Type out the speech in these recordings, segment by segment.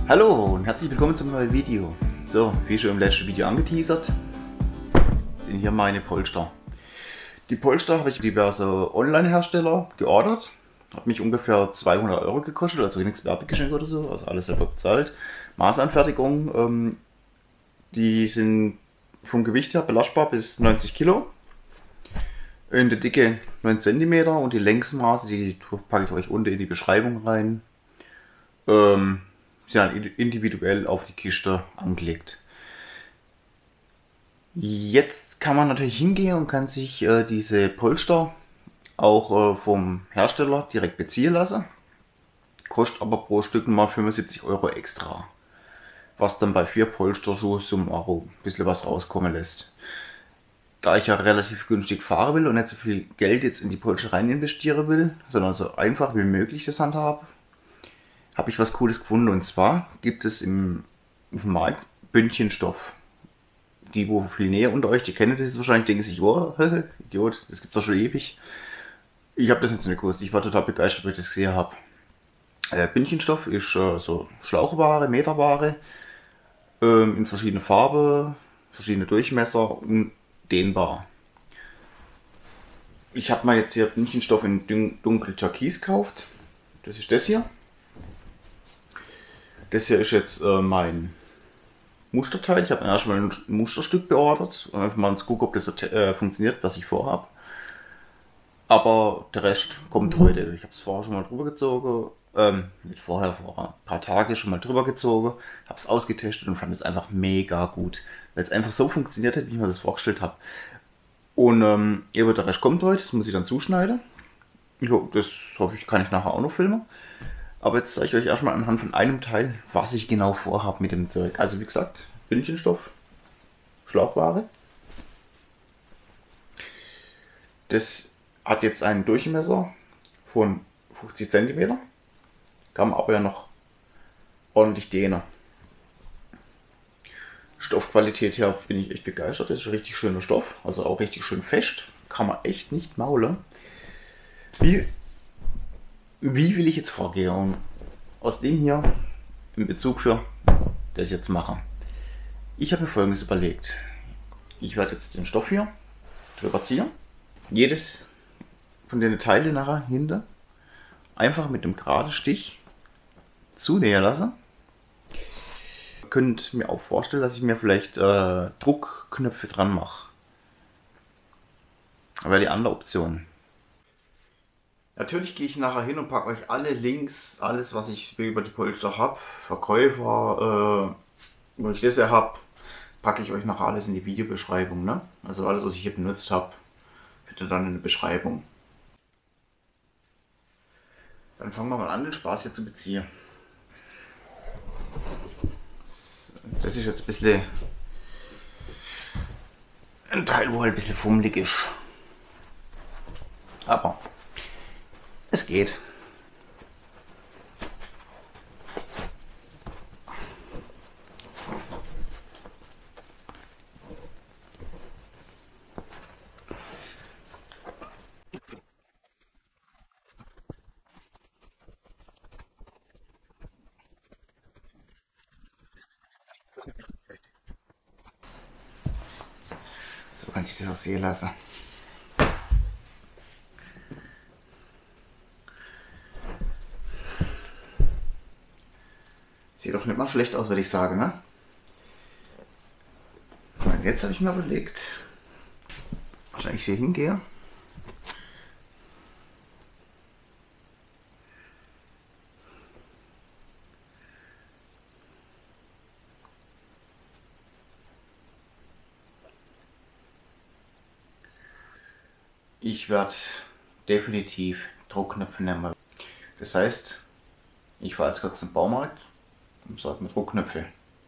Hallo und herzlich willkommen zum neuen Video. So, wie schon im letzten Video angeteasert, sind hier meine Polster. Die Polster habe ich diverse Online-Hersteller geordert. Hat mich ungefähr 200 € gekostet, also nichts Werbegeschenk oder so, also alles selber bezahlt. Maßanfertigung, die sind vom Gewicht her belastbar bis 90 Kilo. In der Dicke 9 cm und die Längsmaße, die packe ich euch unten in die Beschreibung rein. Sind dann individuell auf die Kiste angelegt. Jetzt kann man natürlich hingehen und kann sich diese Polster auch vom Hersteller direkt beziehen lassen. Kostet aber pro Stück mal 75 € extra. Was dann bei 4 Polsterschuhe summarum ein bisschen was rauskommen lässt. Da ich ja relativ günstig fahren will und nicht so viel Geld jetzt in die Polster rein investieren will, sondern so einfach wie möglich das handhabe, habe ich was Cooles gefunden. Und zwar gibt es auf dem Markt Bündchenstoff. Die, wo viel näher unter euch, die kennen das jetzt wahrscheinlich, denken sich, oh, Idiot, das gibt es doch schon ewig. Ich habe das jetzt nicht gewusst, ich war total begeistert, weil ich das gesehen habe. Bündchenstoff ist so Schlauchware, Meterware, in verschiedene Farben, verschiedene Durchmesser und dehnbar. Ich habe mal jetzt hier Bündchenstoff in dunkel Türkis gekauft. Das ist das hier. Das hier ist jetzt mein Musterteil. Ich habe mir erstmal ein Musterstück beordert, um einfach mal zu gucken, ob das so funktioniert, was ich vorhabe. Aber der Rest kommt heute. Ich habe es vorher schon mal drüber gezogen. Nicht vorher, vor ein paar Tagen schon mal drüber gezogen. Habe es ausgetestet und fand es einfach mega gut. Weil es einfach so funktioniert hat, wie ich mir das vorgestellt habe. Und eben der Rest kommt heute. Das muss ich dann zuschneiden. Das hoffe ich, kann ich nachher auch noch filmen. Aber jetzt zeige ich euch erstmal anhand von einem Teil, was ich genau vorhabe mit dem Zeug. Also wie gesagt, Bündchenstoff, Schlauchware. Das hat jetzt einen Durchmesser von 50 cm. Kann man aber ja noch ordentlich dehnen. Stoffqualität her bin ich echt begeistert. Das ist ein richtig schöner Stoff, also auch richtig schön fest. Kann man echt nicht maulen. Wie will ich jetzt vorgehen und aus dem hier in Bezug für das jetzt machen? Ich habe mir Folgendes überlegt. Ich werde jetzt den Stoff hier drüber ziehen. Jedes von den Teilen nachher hinter einfach mit dem geraden Stich zunähen lassen. Ihr könnt mir auch vorstellen, dass ich mir vielleicht Druckknöpfe dran mache. Aber die andere Option. Natürlich gehe ich nachher hin und packe euch alle Links, alles was ich über die Polster habe, Verkäufer, wo ich das ja habe, packe ich euch nachher alles in die Videobeschreibung. Ne? Also alles was ich hier benutzt habe, findet dann in der Beschreibung. Dann fangen wir mal an, den Spaß hier zu beziehen. Das ist jetzt ein bisschen ein Teil, wo halt ein bisschen fummelig ist. Aber es geht. So kann sich das auch sehen lassen. Sieht doch nicht mal schlecht aus, würde ich sagen, ne? Und jetzt habe ich mir überlegt, wahrscheinlich hier hingehe. Ich werde definitiv Druckknöpfe nehmen. Das heißt, ich fahre jetzt kurz zum Baumarkt und sage mir Druckknöpfe.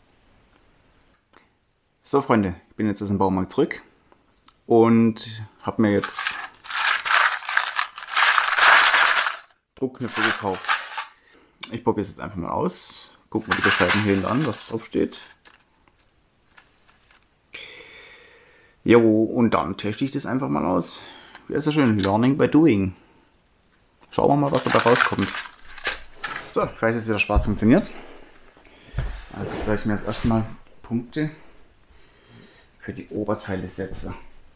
So Freunde, ich bin jetzt aus dem Baumarkt zurück und habe mir jetzt Druckknöpfe gekauft. Ich probiere es jetzt einfach mal aus. Guck mal die Beschreibung hier an, was drauf steht. Jo, und dann teste ich das einfach mal aus. Wie ist so schön, Learning by Doing. Schauen wir mal, was dabei rauskommt. So, ich weiß jetzt, wie der Spaß funktioniert. Also jetzt werde ich mir jetzt erstmal Punkte für die Oberteile setzen.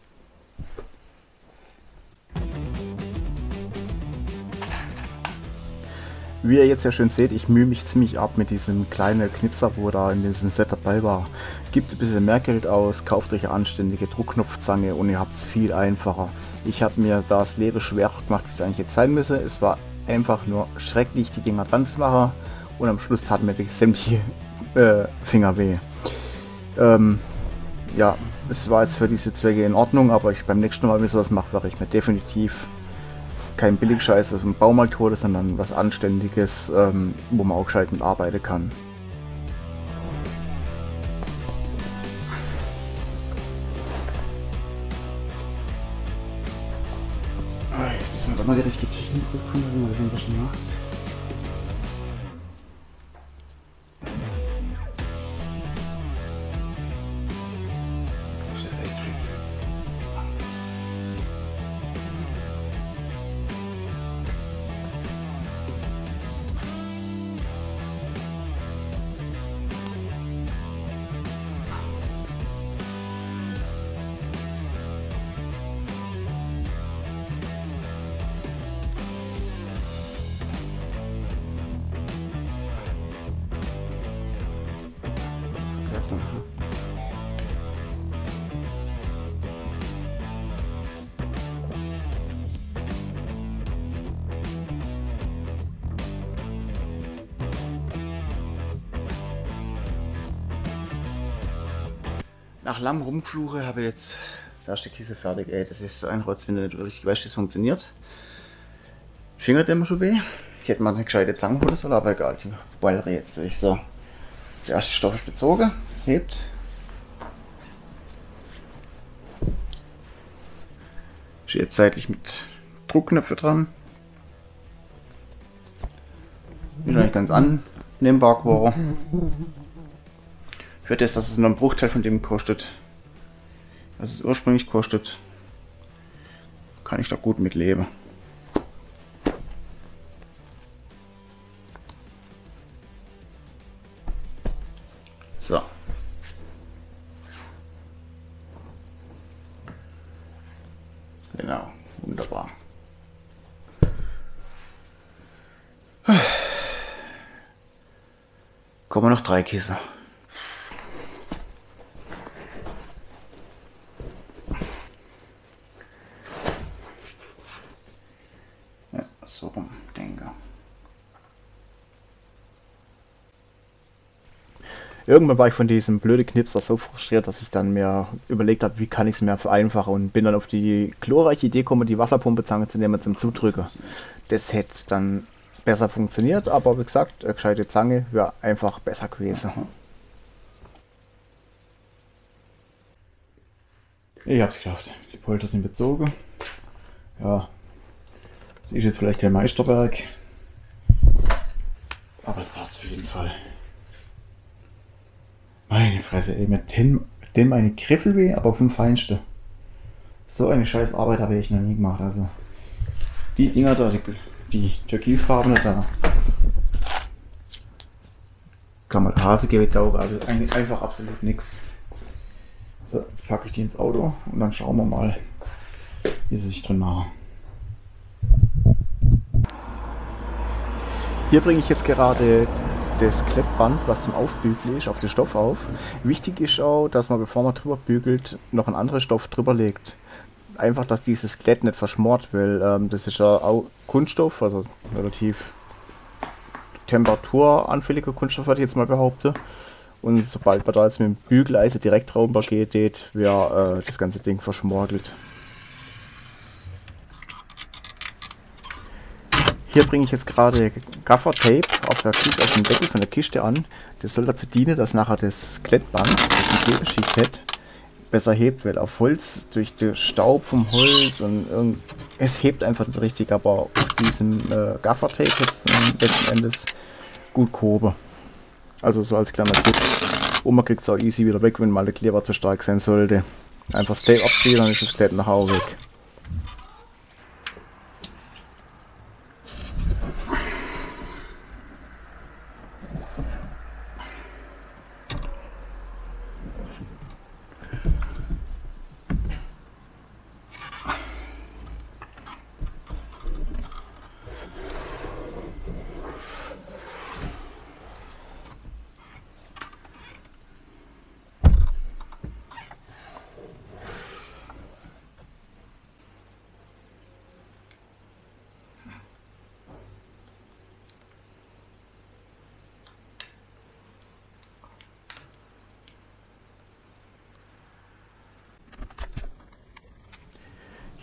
Wie ihr jetzt ja schön seht, ich mühe mich ziemlich ab mit diesem kleinen Knipser, wo da in diesem Set dabei war. Gebt ein bisschen mehr Geld aus, kauft euch eine anständige Druckknopfzange und ihr habt es viel einfacher. Ich habe mir das Leben schwerer gemacht, wie es eigentlich jetzt sein müsse. Es war einfach nur schrecklich, die Dinger dran zu machen und am Schluss taten mir die sämtliche Finger weh. Ja, es war jetzt für diese Zwecke in Ordnung, aber beim nächsten Mal, wenn ich sowas mache, werde ich mir definitiv kein Billigscheiß aus dem Baumarkt hole, sondern was Anständiges, wo man auch gescheit mit arbeiten kann. Jetzt müssen wir mal die richtige Technik bekommen, wie man das am besten macht. Das ist echt tricky. Nach langem Rumfluche habe ich jetzt das erste Kissen fertig. Ey, das ist so ein Rotz, wenn du nicht richtig weißt, wie es funktioniert. Finger immer schon weh. Ich hätte mal eine gescheite Zange holen sollen, aber egal, die ballere jetzt durch. So, der erste Stoff ist bezogen, hebt. Ist jetzt seitlich mit Druckknöpfe dran. Ist eigentlich ganz annehmbar geworden. Für das, dass es nur ein Bruchteil von dem kostet, was es ursprünglich kostet, kann ich da gut mit leben. So. Genau, wunderbar. Kommen noch 3 Kissen. So rum, denke. Irgendwann war ich von diesem blöden Knipser so frustriert, dass ich dann mir überlegt habe, wie kann ich es mir vereinfachen, und bin dann auf die glorreiche Idee gekommen, die Wasserpumpezange zu nehmen zum Zudrücken. Das hätte dann besser funktioniert, aber wie gesagt, eine gescheite Zange wäre einfach besser gewesen. Ich hab's geschafft. Die Polster sind bezogen. Ja. Das ist jetzt vielleicht kein Meisterwerk, aber es passt auf jeden Fall. Meine Fresse, ey, mit dem meine Griffel weh, aber vom Feinsten. So eine scheiß Arbeit habe ich noch nie gemacht. Also die Dinger da, die türkisfarbene da, kann man Hase geben, also eigentlich einfach absolut nichts. So, jetzt packe ich die ins Auto und dann schauen wir mal, wie sie sich drin machen. Hier bringe ich jetzt gerade das Klettband, was zum Aufbügeln ist, auf den Stoff auf. Wichtig ist auch, dass man, bevor man drüber bügelt, noch einen anderen Stoff drüber legt. Einfach, dass dieses Klett nicht verschmort will. Das ist ja auch Kunststoff, also relativ temperaturanfälliger Kunststoff, würde ich jetzt mal behaupten. Und sobald man da jetzt mit dem Bügeleisen direkt drüber geht, wäre das ganze Ding verschmorgelt. Hier bringe ich jetzt gerade Gaffer-Tape auf dem Deckel von der Kiste an. Das soll dazu dienen, dass nachher das Klettband, das die Klebeschicht hat, besser hebt, weil auf Holz, durch den Staub vom Holz und es hebt einfach nicht richtig, aber auf diesem Gaffer-Tape jetzt letzten Endes gut gehoben. Also so als kleiner Tipp. Und man kriegt es auch easy wieder weg, wenn mal der Kleber zu stark sein sollte. Einfach das Tape abziehen, dann ist das Klett nachher auch weg.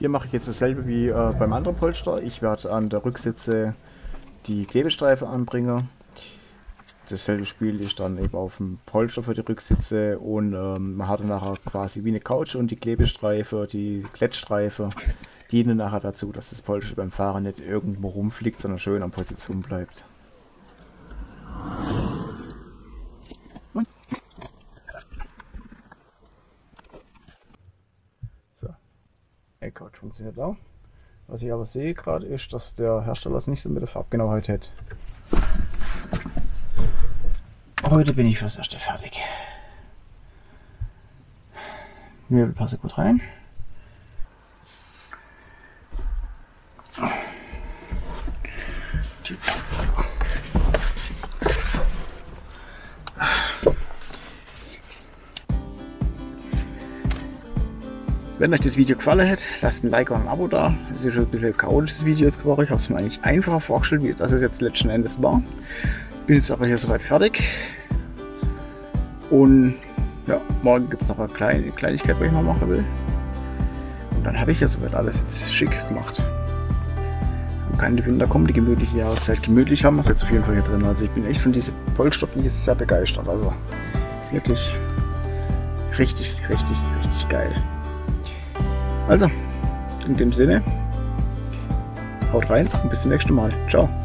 Hier mache ich jetzt dasselbe wie beim anderen Polster. Ich werde an der Rücksitze die Klebestreifen anbringen. Dasselbe spiele ich dann eben auf dem Polster für die Rücksitze und man hat dann nachher quasi wie eine Couch und die Klebestreifen, die Klettstreifen dienen nachher dazu, dass das Polster beim Fahren nicht irgendwo rumfliegt, sondern schön an Position bleibt. So, Couch funktioniert auch. Was ich aber sehe gerade ist, dass der Hersteller es nicht so mit der Farbgenauheit hat. Heute bin ich fürs Erste fertig. Möbel passen gut rein. Wenn euch das Video gefallen hat, lasst ein Like und ein Abo da. Das ist schon ein bisschen ein chaotisches Video jetzt geworden. Ich habe es mir eigentlich einfacher vorgestellt, wie das es jetzt letzten Endes war. Bin jetzt aber hier soweit fertig. Und ja, morgen gibt es noch eine Kleinigkeit, die ich noch machen will. Und dann habe ich ja soweit alles jetzt schick gemacht. Und kann die Winter kommen, die gemütliche Jahreszeit. Gemütlich haben wir es jetzt auf jeden Fall hier drin. Also ich bin echt von diesem Polster sehr begeistert. Also wirklich richtig geil. Also, in dem Sinne, haut rein und bis zum nächsten Mal. Ciao.